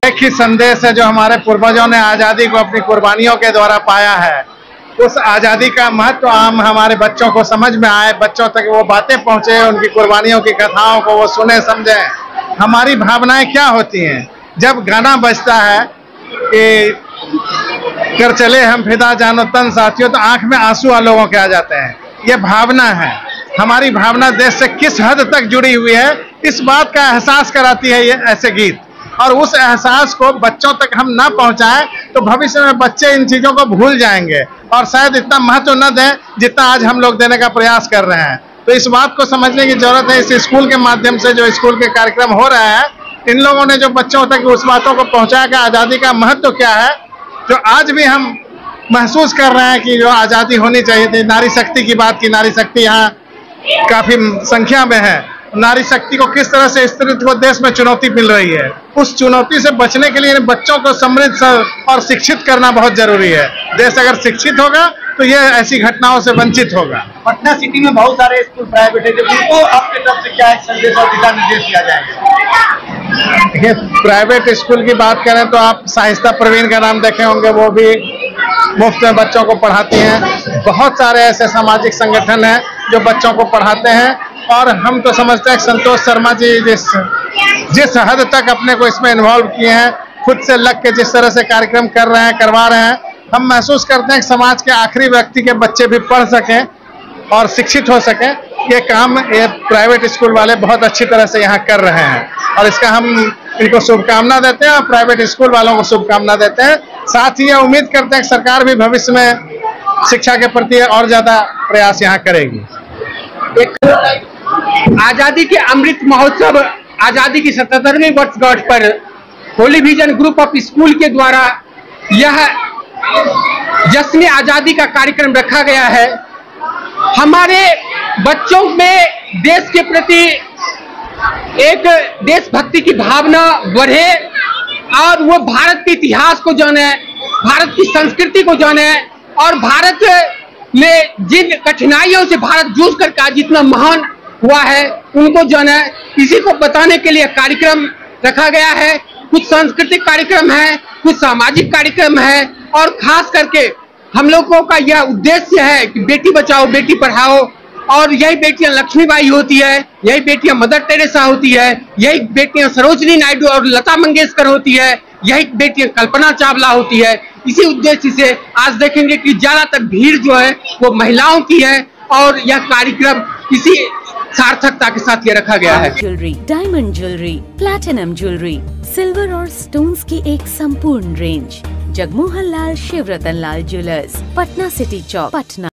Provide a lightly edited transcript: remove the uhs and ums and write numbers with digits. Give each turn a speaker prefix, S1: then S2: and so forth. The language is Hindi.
S1: एक ही संदेश है जो हमारे पूर्वजों ने आज़ादी को अपनी कुर्बानियों के द्वारा पाया है। उस आज़ादी का महत्व आम हमारे बच्चों को समझ में आए, बच्चों तक वो बातें पहुंचे, उनकी कुर्बानियों की कथाओं को वो सुने समझें। हमारी भावनाएं क्या होती हैं जब गाना बजता है कि कर चले हम फिदा जानो तन साथियों, तो आंख में आंसू आ लोगों के आ जाते हैं। ये भावना है, हमारी भावना देश से किस हद तक जुड़ी हुई है इस बात का एहसास कराती है ये ऐसे गीत। और उस एहसास को बच्चों तक हम ना पहुंचाएं तो भविष्य में बच्चे इन चीजों को भूल जाएंगे और शायद इतना महत्व न दें जितना आज हम लोग देने का प्रयास कर रहे हैं। तो इस बात को समझने की जरूरत है। इस स्कूल के माध्यम से जो स्कूल के कार्यक्रम हो रहे हैं, इन लोगों ने जो बच्चों तक उस बातों को पहुंचाया कि आज़ादी का महत्व क्या है, जो आज भी हम महसूस कर रहे हैं कि जो आज़ादी होनी चाहिए थी। नारी शक्ति की बात की, नारी शक्ति यहाँ काफी संख्या में है। नारी शक्ति को किस तरह से स्त्रीत्व को देश में चुनौती मिल रही है, उस चुनौती से बचने के लिए बच्चों को समृद्ध और शिक्षित करना बहुत जरूरी है। देश अगर शिक्षित होगा तो ये ऐसी घटनाओं से वंचित होगा।
S2: पटना सिटी में बहुत सारे स्कूल प्राइवेट है, उनको आपके तरफ से क्या संदेश और दिशा निर्देश दिया जाएगा?
S1: देखिए, प्राइवेट स्कूल की बात करें तो आप साहिस्ता प्रवीण का नाम देखे होंगे, वो भी मुफ्त में बच्चों को पढ़ाती हैं। बहुत सारे ऐसे सामाजिक संगठन हैं जो बच्चों को पढ़ाते हैं और हम तो समझते हैं संतोष शर्मा जी जिस हद तक अपने को इसमें इन्वॉल्व किए हैं, खुद से लग के जिस तरह से कार्यक्रम कर रहे हैं, करवा रहे हैं, हम महसूस करते हैं कि समाज के आखिरी व्यक्ति के बच्चे भी पढ़ सकें और शिक्षित हो सकें। ये काम ये प्राइवेट स्कूल वाले बहुत अच्छी तरह से यहाँ कर रहे हैं और इसका हम इनको शुभकामना देते हैं और प्राइवेट स्कूल वालों को शुभकामना देते हैं। साथ ही ये उम्मीद करते हैं कि सरकार भी भविष्य में शिक्षा के प्रति और ज्यादा प्रयास यहाँ करेगी।
S3: आजादी के अमृत महोत्सव, आजादी की 77वीं वर्षगांठ पर holy vision group of school के द्वारा यह जश्न आजादी का कार्यक्रम रखा गया है। हमारे बच्चों में देश के प्रति एक देशभक्ति की भावना बढ़े और वो भारत के इतिहास को जाने, भारत की संस्कृति को जाने और भारत में जिन कठिनाइयों से भारत जूझ कर आज जितना महान हुआ है उनको जाने, इसी को बताने के लिए कार्यक्रम रखा गया है। कुछ सांस्कृतिक कार्यक्रम है, कुछ सामाजिक कार्यक्रम है और खास करके हम लोगों का यह उद्देश्य है कि बेटी बचाओ बेटी पढ़ाओ, और यही बेटियां लक्ष्मीबाई होती है, यही बेटियां मदर टेरेसा होती है, यही बेटियां सरोजिनी नायडू और लता मंगेशकर होती है, यही बेटियां कल्पना चावला होती है। इसी उद्देश्य से आज देखेंगे कि ज्यादातर भीड़ जो है वो महिलाओं की है और यह कार्यक्रम इसी सार्थकता के साथ ये रखा गया है।
S4: Jewellery, diamond jewellery, platinum jewellery, silver और स्टोन्स की एक संपूर्ण range. Jagmohan Lal Shivratan Lal jewellers, Patna city Chowk, Patna.